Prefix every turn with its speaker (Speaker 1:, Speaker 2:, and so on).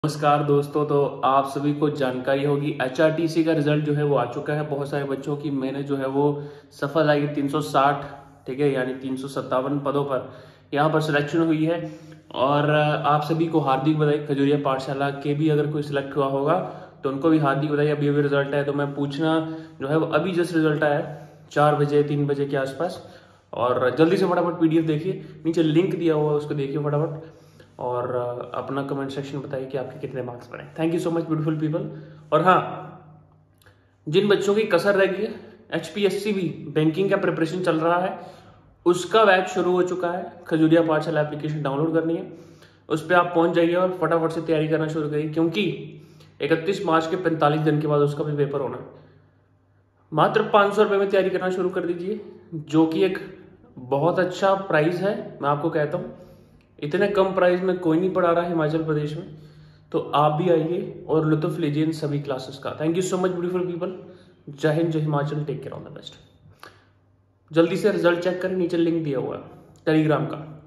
Speaker 1: नमस्कार दोस्तों। तो आप सभी को जानकारी होगी HRTC का रिजल्ट जो है वो आ चुका है। बहुत सारे बच्चों की मैंने जो है वो सफल आई 360, ठीक है, यानी 357 पदों पर यहाँ पर सिलेक्शन हुई है। और आप सभी को हार्दिक बधाई। खजूरिया पाठशाला के भी अगर कोई सिलेक्ट हुआ होगा तो उनको भी हार्दिक बधाई। अभी अभी रिजल्ट है तो मैं पूछना जो है वो अभी जस्ट रिजल्ट आया है 4 बजे 3 बजे के आसपास। और जल्दी से फटाफट PDF देखिए, नीचे लिंक दिया हुआ है उसको देखिए फटाफट, और अपना कमेंट सेक्शन में बताइए कि आपके कितने मार्क्स बने। Thank you so much beautiful people. और हाँ, जिन बच्चों की कसर रह गई है, HPSC भी बैंकिंग का प्रिपरेशन चल रहा है, उसका बैच शुरू हो चुका है। खजूरिया पाठशाला एप्लीकेशन डाउनलोड करनी है, उस पर आप पहुंच जाइए और फटाफट से तैयारी करना शुरू करिए, क्योंकि 31 मार्च के 45 दिन के बाद उसका भी पेपर होना है। मात्र 500 रुपये में तैयारी करना शुरू कर दीजिए, जो कि एक बहुत अच्छा प्राइस है। मैं आपको कहता हूँ इतने कम प्राइस में कोई नहीं पढ़ा रहा है हिमाचल प्रदेश में, तो आप भी आइए और लुत्फ लीजिए इन सभी क्लासेस का। Thank you so much beautiful people. जय हिंद, जय Himachal, take care, all the best. जल्दी से रिजल्ट चेक करें, नीचे लिंक दिया हुआ है टेलीग्राम का।